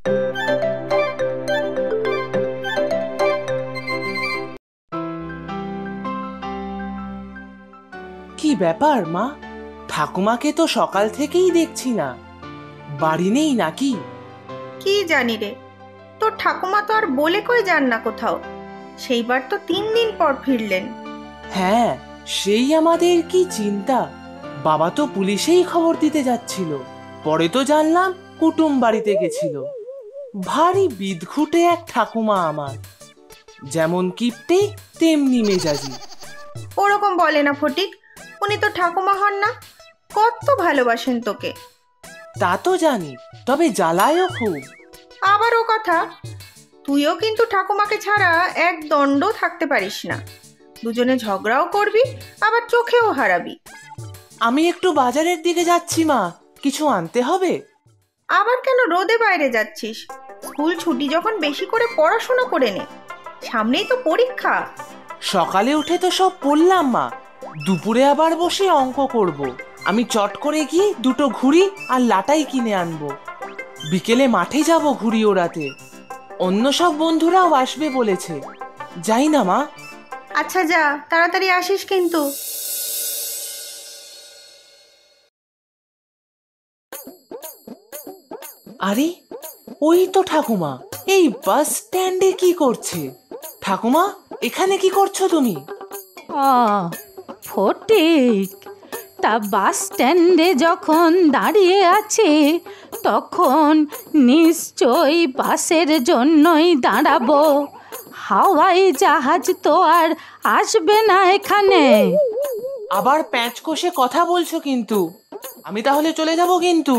কি ব্যাপার মা, ঠাকুমাকে তো সকাল থেকেই দেখছি না, বাড়ি নেই নাকি? কি জানি রে, তোর ঠাকুমা তো আর বলে কই যান না কোথাও, সেইবার তো 3 দিন পর ফিরলেন। হ্যাঁ, সেই আমাদের কি চিন্তা। বাবা তো পুলিশেই খবর দিতে যাচ্ছিল, পরে তো জানলাম কুটুম বাড়িতে গেছিল। ভারী বিদঘুটে এক ঠাকুমা আমার, যেমন কিপ্টে তেমনি মেজাজি। ওরকম বলে না ফটিক, উনি তো ঠাকুমা হন না, কত ভালোবাসেন তোকে। তা তো জানি, তবে জ্বালায়ও খুব। আবার ও কথা, তুইও কিন্তু ঠাকুমাকে ছাড়া এক দণ্ড থাকতে পারিস না, দুজনে ঝগড়াও করবি আবার চোখেও হারাবি। আমি একটু বাজারের দিকে যাচ্ছি মা, কিছু আনতে হবে। আবার কেন রোদে বাইরে যাচ্ছিস? স্কুল ছুটি যখন বেশি করে পড়াশোনা করে নে, সামনেই তো পরীক্ষা। সকালে উঠে তো সব পড়লাম মা, দুপুরে আবার বসে অঙ্ক করব। আমি চট করে গিয়ে 2টো ঘুড়ি আর লাটাই কিনে আনবো। বিকেলে মাঠে যাব ঘুড়ি ওড়াতে, অন্য সব বন্ধুরাও আসবে বলেছে। যাই না মা? আচ্ছা যা, তাড়াতাড়ি আসিস কিন্তু। আরে ওই তো ঠাকুমা, এই বাস স্ট্যান্ডে কি করছে? ঠাকুমা, এখানে কি করছো তুমি? ফটিক, তা বাস স্ট্যান্ডে যখন দাঁড়িয়ে আছি তখন নিশ্চয়ই বাসের জন্যই দাঁড়াবো, হাওয়াই জাহাজ তো আর আসবে না এখানে। আবার প্যাঁচ কষে কথা বলছো কিন্তু, আমি তাহলে চলে যাব কিন্তু।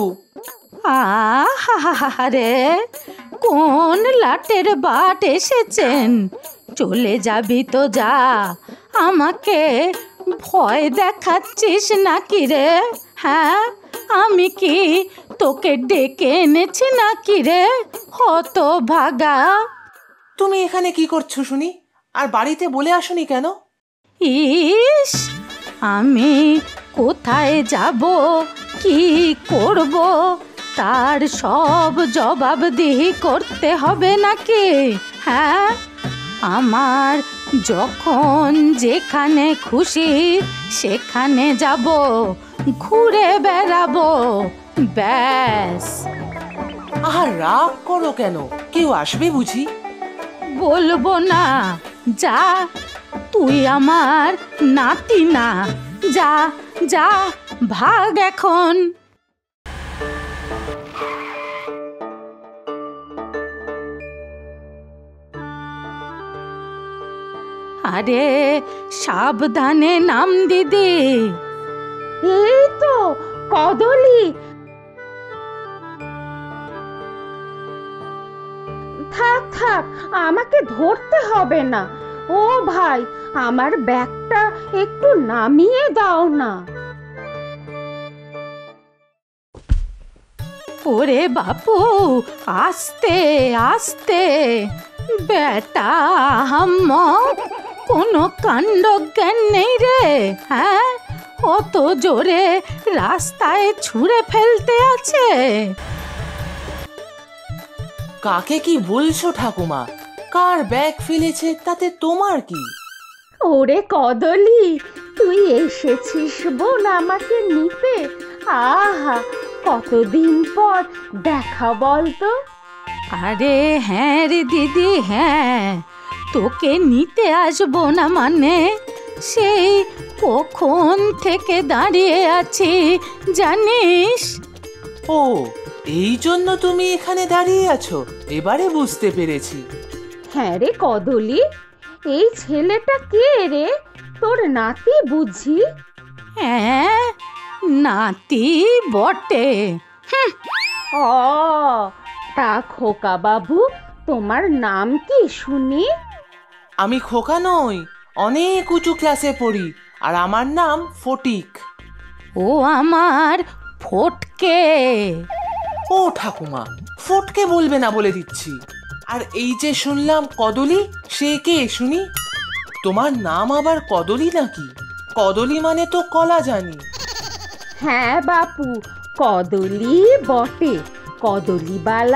আহারে, কোন লাটের বাট এসেছেন, চলে যাবি তো যা, আমাকে ভয় দেখাচ্ছিস নাকি রে? হ্যাঁ, আমি কি তোকে ডেকে এনেছি নাকি রে হত ভাগা? তুমি এখানে কি করছো শুনি, আর বাড়িতে বলে আসোনি কেন? ইস, আমি কোথায় যাব, কি করব, তার সব জবাবদিহি করতে হবে নাকি? হ্যাঁ, আমার যখন যেখানে খুশি সেখানে যাব, ঘুরে বেড়াবো, ব্যাস। আর রাগ করো কেন, কেউ আসবে বুঝি? বলবো না, যা, তুই আমার নাতি না, যা যা, ভাগ এখন। আরে সাবধানে নাম দিদি। এই তো কদলি। থাক থাক, আমাকে ধরতে হবে না। ও ভাই, আমার ব্যাগটা একটু নামিয়ে দাও না। ওরে বাপু, আস্তে আস্তে, বেটা আহম্মক, কোনো কাণ্ড জ্ঞান নেই রে? হ্যাঁ, অত জোরে রাস্তায় ছুঁড়ে ফেলতে আছে। কাকে কি বলছো ঠাকুমা? কার ব্যাগ ফেলেছে তাতে তোমার কি? ওরে কদলি, তুই এসেছিস বোন আমাকে নিতে? আহা, কতদিন পর দেখা বলতো। আরে হ্যাঁ রে দিদি, হ্যাঁ, তোকে নিতে আসবো না মানে? সেই কখন থেকে দাঁড়িয়ে আছি জানিস? ও, এই জন্য তুমি এখানে দাঁড়িয়ে আছো, এবারে বুঝতে পেরেছি। হ্যাঁ রে কদলি, এই ছেলেটা কে রে? তোর নাতি বুঝি? হ্যাঁ, নাতি বটে। ও, তা খোকা বাবু, তোমার নাম কি শুনি? আমি খোকা নই, অনেক উঁচু ক্লাসে পড়ি, আর আমার নাম ফটিক। ও আমার ফটকে। ও ঠাকুমা, ফটকে বলবে না বলে দিচ্ছি। আর এই যে শুনলাম কদলি, সে কে শুনি? তোমার নাম আবার কদলি নাকি? কদলি মানে তো কলা জানি। হ্যাঁ বাপু, কদলি বটে, কদলিবালা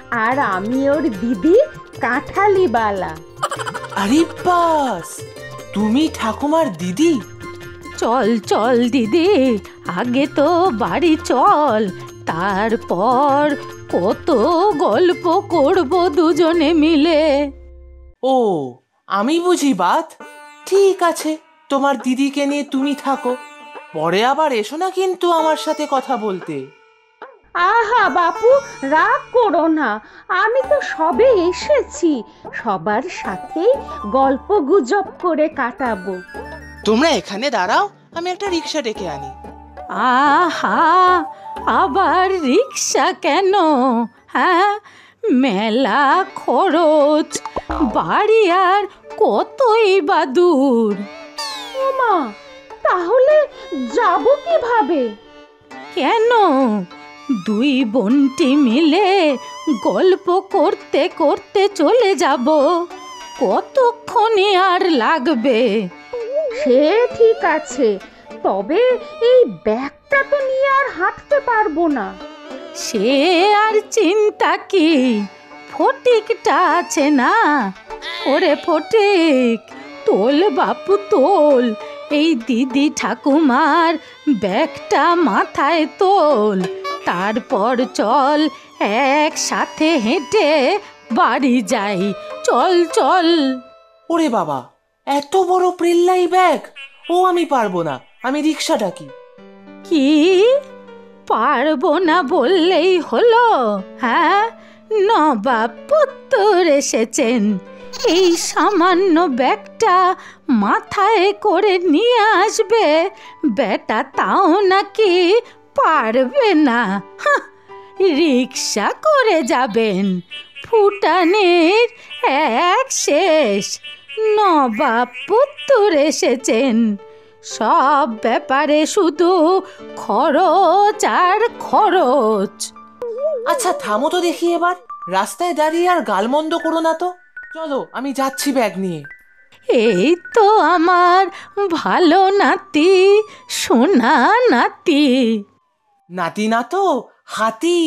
আর আমি ওর দিদি কাঁঠালিবালা। আরে বাস, তুমি ঠাকুমার দিদি? চল চল দিদি, আগে তো বাড়ি চল, তারপর কত গল্প করব দুজনে মিলে। ও, আমি বুঝি বাত। ঠিক আছে, তোমার দিদিকে নিয়ে তুমি থাকো, পরে আবার এসো না কিন্তু আমার সাথে কথা বলতে। আহা বাপু, রাগ করো না, আমি তো সবে এসেছি, সবার সাথে গল্প গুজব করে কাটাবো। তোমরা এখানে দাঁড়াও, আমি একটা রিক্সা ডেকে আনি। আহা, আবার রিক্সা কেন? হ্যাঁ, মেলা খরচ, বাড়ি আর কতই বা দূর। ওমা, তাহলে যাব কিভাবে? কেন, দুই বোনটি মিলে গল্প করতে করতে চলে যাব, কতক্ষণই আর লাগবে। সে ঠিক আছে, তবে এই ব্যাগটা তো নিয়ে আর হাঁটতে পারবো না। সে আর চিন্তা কি, ফটিকটা আছে না? ওরে ফটিক, তোল বাপু তোল, এই দিদি ঠাকুমার ব্যাগটা মাথায় তোল, তারপর চল একসাথে হেঁটে বাড়ি যাই। চল চল। ওরে বাবা, এত বড় প্রেল্লাই ব্যাগ! ও আমি পারবো না, আমি রিক্সা ডাকি। কি পারবো না বললেই হলো? হ্যাঁ, নবাব পুত্তর এসেছেন, এই সামান্য ব্যাগটা মাথায় করে নিয়ে আসবে বেটা, তাও নাকি পারবে না? হাহ, রিক্সা করে যাবেন, ফুটানির এক শেষ, নবাব পুত্তর এসেছেন, সব ব্যাপারে শুধু খরচ আর খরচ। আচ্ছা থামো তো দেখি এবার, রাস্তায় দাঁড়িয়ে আর গালমন্দ করো না তো। চলো, আমি যাচ্ছি ব্যাগ নিয়ে। এই তো আমার ভালো নাতি, সোনা নাতি। নাতি না তো, হাতি।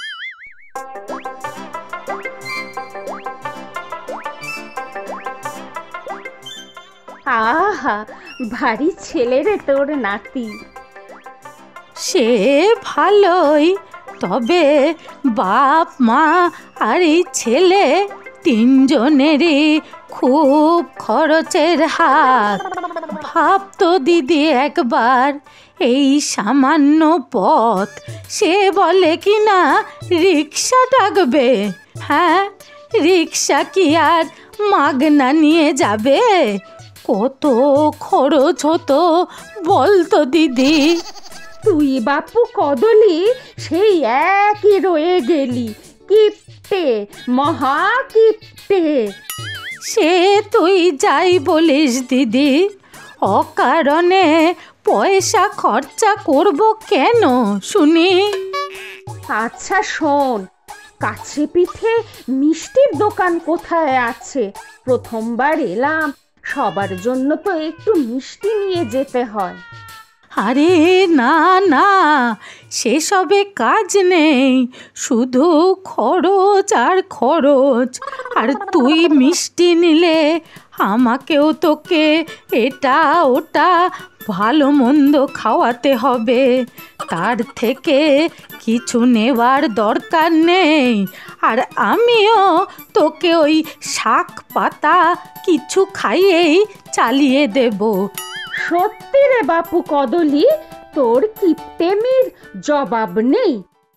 আহা, ভারী ছেলে রে তোর নাতি। সে ভালোই, তবে বাপ মা আর এই ছেলে তিনজনেরই খুব খরচের হাত। ভাবতো দিদি একবার, এই সামান্য পথ সে বলে কি না রিক্সা ডাকবে। হ্যাঁ, রিক্সা কি আর মাগনা নিয়ে যাবে? কত খরচ হতো বলতো দিদি। তুই বাপু কদলি সেই একই রয়ে গেলি, কিপ্টে, মহা কিপ্টে। সে তুই যাই বলিস দিদি, অকারণে পয়সা খরচা করব কেন শুনি? আচ্ছা শোন, কাছে পিঠে মিষ্টির দোকান কোথায় আছে? প্রথমবার এলাম, সবার জন্য তো একটু মিষ্টি নিয়ে যেতে হয়। আরে না না, সেসবে কাজ নেই, শুধু খরচ আর খরচ। আর তুই মিষ্টি নিলে আমাকেও তোকে এটা ওটা ভালো মন্দ খাওয়াতে হবে, তার থেকে কিছু নেওয়ার দরকার নেই। আর আমিও তোকে ওই শাক পাতা কিছু খাইয়েই চালিয়ে দেব। সত্যি রে বাপু কদলি, তোর কিপ্টেমির জবাব নেই।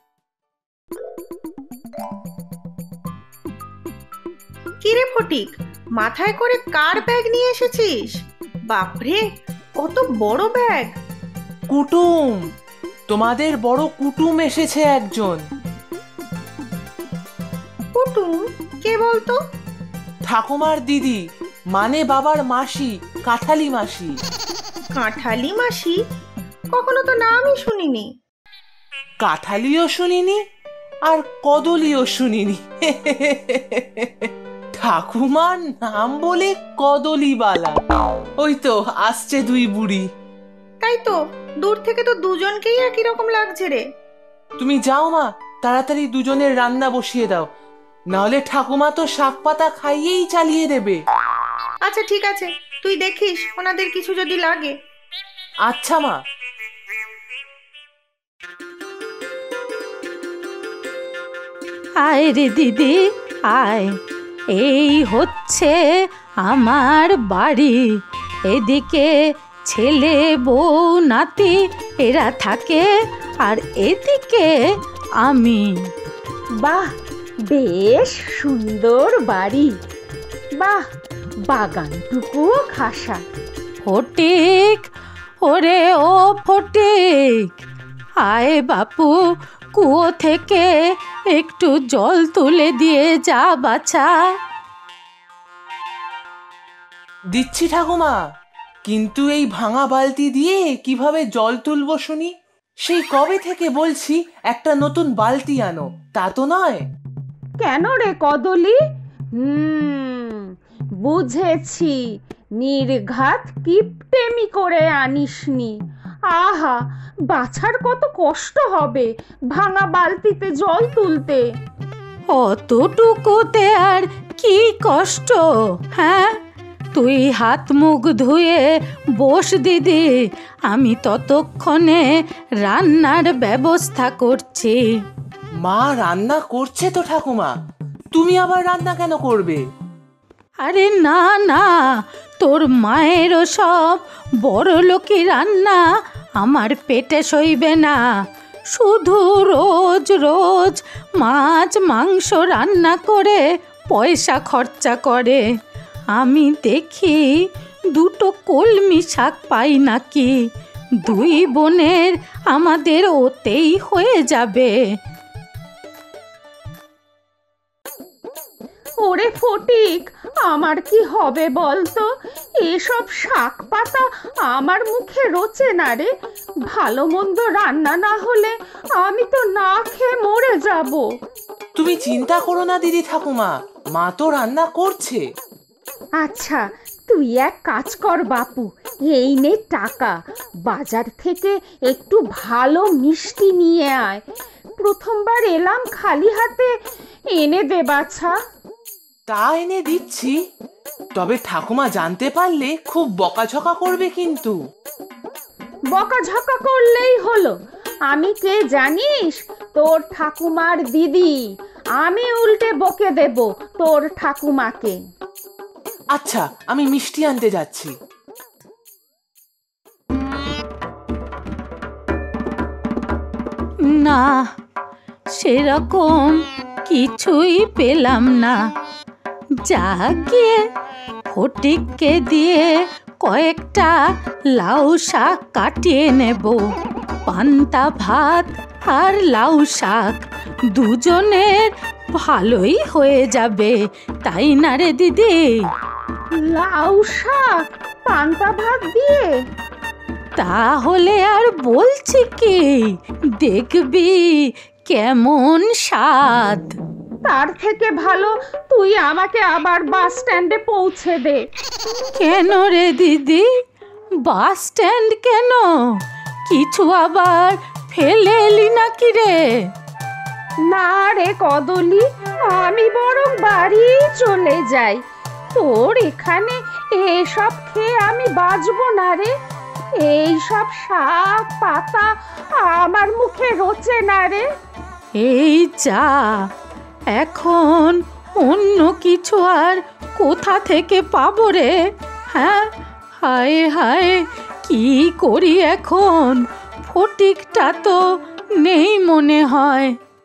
কিরে ফটিক, মাথায় করে কার ব্যাগ নিয়ে এসেছিস? বাপরে, কত বড় ব্যাগ! কুটুম, তোমাদের বড় কুটুম এসেছে একজন। কুটুম? কে বলতো? ঠাকুমার দিদি, মানে বাবার মাসি, কাঁঠালি মাসি। কাঁঠালি মাসি? কখনো তো নামই শুনিনি। কাঁঠালিও শুনিনি আর কদলিও শুনিনি। ঠাকুমার নাম বলে কদলিবালা। ওই তো আসছে দুই বুড়ি। তাই তো, দূর থেকে তো দুজনকেই একই রকম লাগছে রে। তুমি যাও মা, তাড়াতাড়ি দুজনের রান্না বসিয়ে দাও, নাহলে ঠাকুমা তো শাক পাতা খাইয়েই চালিয়ে দেবে। আচ্ছা ঠিক আছে, তুই দেখিস ওনাদের কিছু যদি লাগে। আচ্ছা মা। আয় রে দিদি আয়, এই হচ্ছে আমার বাড়ি। এদিকে ছেলে বউ নাতি এরা থাকে, আর এদিকে আমি। বাহ, বেশ সুন্দর বাড়ি। বাহ, বাগানটুকুও খাসা। ফটিক, ওরে ও ফটিক, আয় বাপু, কুয়ো থেকে একটু জল তুলে দিয়ে যা বাছা। দিচ্ছি ঠাকুমা, কিন্তু এই ভাঙা বালতি দিয়ে কিভাবে জল তুলবো শুনি? সেই কবে থেকে বলছি একটা নতুন বালতি আনো, তা তো নয়। কেন রে কদলি? বুঝেছি, নির্ঘাত কিপটেমি করে আনিসনি। আহা, বাছার কত কষ্ট হবে ভাঙা বালতিতে জল তুলতে। অতটুকুতে আর কি কষ্ট? হ্যাঁ, তুই হাত মুখ ধুয়ে বস দিদি, আমি ততক্ষণে রান্নার ব্যবস্থা করছি। মা রান্না করছে তো ঠাকুমা, তুমি আবার রান্না কেন করবে? আরে না না, তোর মায়েরও সব বড়লোকি রান্না আমার পেটে সইবে না। শুধু রোজ রোজ মাছ মাংস রান্না করে পয়সা খরচা করে। আমি দেখি দুটো কলমি শাক পাই নাকি, দুই বোনের আমাদের ওতেই হয়ে যাবে। ওরে ফটিক, আমার কি হবে বলতো? এসব শাক পাতা আমার মুখে রোচে না রে। ভালো মন্দ রান্না না হলে আমি তো না খেয়ে মরে যাব। তুমি চিন্তা করো না দিদি ঠাকুমা, মা তো রান্না করছে। আচ্ছা, তুই এক কাজ কর বাপু, এই নে টাকা, বাজার থেকে একটু ভালো মিষ্টি নিয়ে আয়। প্রথমবার এলাম খালি হাতে, এনে দে বাছা। তা এনে দিচ্ছি, তবে ঠাকুমা জানতে পারলে খুব বকাঝকা করবে কিন্তু। বকাঝকা করলেই হলো। আমি কে জানিস? তোর ঠাকুমার দিদি। আমি উল্টে বকে দেব তোর ঠাকুমাকে। আচ্ছা, আমি মিষ্টি আনতে যাচ্ছি। না, সেরকম কিছুই পেলাম না। যা গিয়ে ফটিককে দিয়ে কয়েকটা লাউ শাক কাটিয়ে নেব। পান্তা ভাত আর লাউ শাক দুজনের ভালোই হয়ে যাবে, তাই না রে দিদি? লাউ শাক পান্তা ভাত দিয়ে? তাহলে আর বলছি কি, দেখবি কেমন স্বাদ। তার থেকে ভালো তুই আমাকে আবার বাস স্ট্যান্ডে পৌঁছে দে। কেন রে দিদি, বাস স্ট্যান্ড কেন? কিছু আবার ফেলে এলি নাকি রে? না রে কদলি, আমি বরং বাড়ি চলে যাই। তোর এখানে এসব খেয়ে আমি বাঁচবো না রে। এই সব শাক পাতা আমার মুখে রোচে না রে। এই যা, এখন অন্য কিছু আর কোথা থেকে পাবো রে? হ্যাঁ, হায় হায়, কি করি এখন? ফটিকটা তো নেই মনে হয়।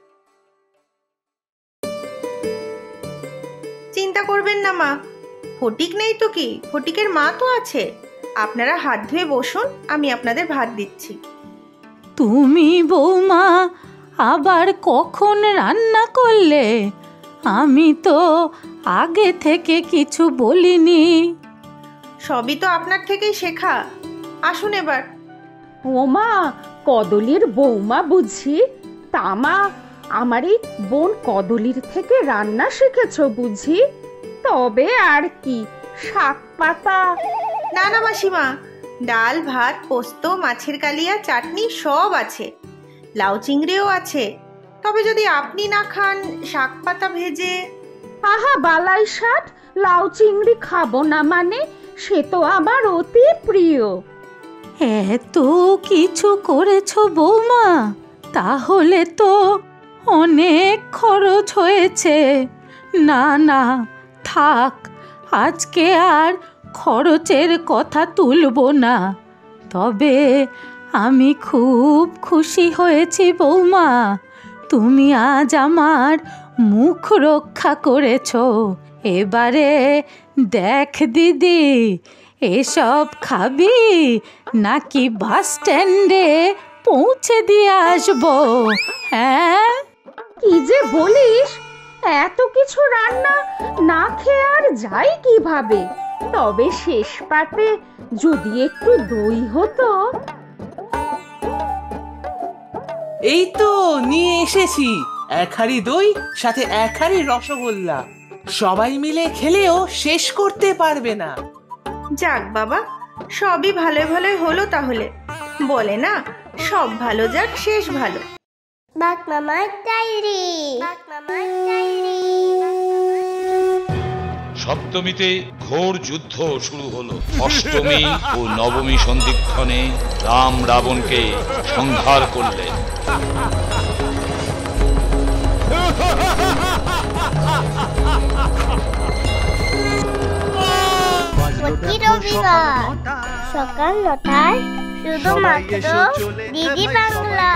চিন্তা করবেন না মা, ফটিক নেই তো কি, ফটিকের মা তো আছে। আপনারা হাত ধুয়ে বসুন, আমি আপনাদের ভাত দিচ্ছি। তুমি বৌমা আবার কখন রান্না করলে? আমি তো আগে থেকে কিছু বলিনি। সবই তো আপনার থেকেই শেখা। আসুন এবার। ওমা, কদলির বৌমা বুঝি? তামা, আমার এই বোন কদলির থেকে রান্না শিখেছ বুঝি? তবে আর কি, শাক পাতা? না না মাসিমা, ডাল ভাত পোস্ত মাছের কালিয়া চাটনি সব আছে, লাউ চিংড়িও আছে। তবে যদি আপনি না খান, শাক পাতা ভেজে। আহা বালাই ষাট, লাউ চিংড়ি খাবো না মানে? সে তো আমার অতি প্রিয়। এত কিছু করেছো বৌমা, তাহলে তো অনেক খরচ হয়েছে। না না, থাক, আজকে আর খরচের কথা তুলবো না। তবে আমি খুব খুশি হয়েছি বৌমা, তুমি আজ আমার মুখ রক্ষা করেছো। এবারে দেখ দিদি, এসব খাবি নাকি বাস স্ট্যান্ডে পৌঁছে দিয়ে আসবো? হ্যাঁ, কি যে বলিস, এত কিছু রান্না না খেয়ে আর যাই কিভাবে? তবে শেষ পাতে যদি একটু দই হতো। এই তো নিয়ে এসেছি, 1 হাঁড়ি দই, সাথে 1 হাঁড়ি রসগোল্লা। সবাই মিলে খেলেও শেষ করতে পারবে না। যাক বাবা, সবই ভালো ভালো হলো তাহলে। বলে না, সব ভালো যাক শেষ ভালো। বাঘ মামার ডায়েরি। সপ্তমীতে ঘোর যুদ্ধ শুরু হলো। অষ্টমী ও নবমী সন্ধিক্ষণে রাম রাবণকে সংহার করলেন। প্রতি রবিবার সকাল 9টায় শুধুমাত্র ডিডি বাংলা।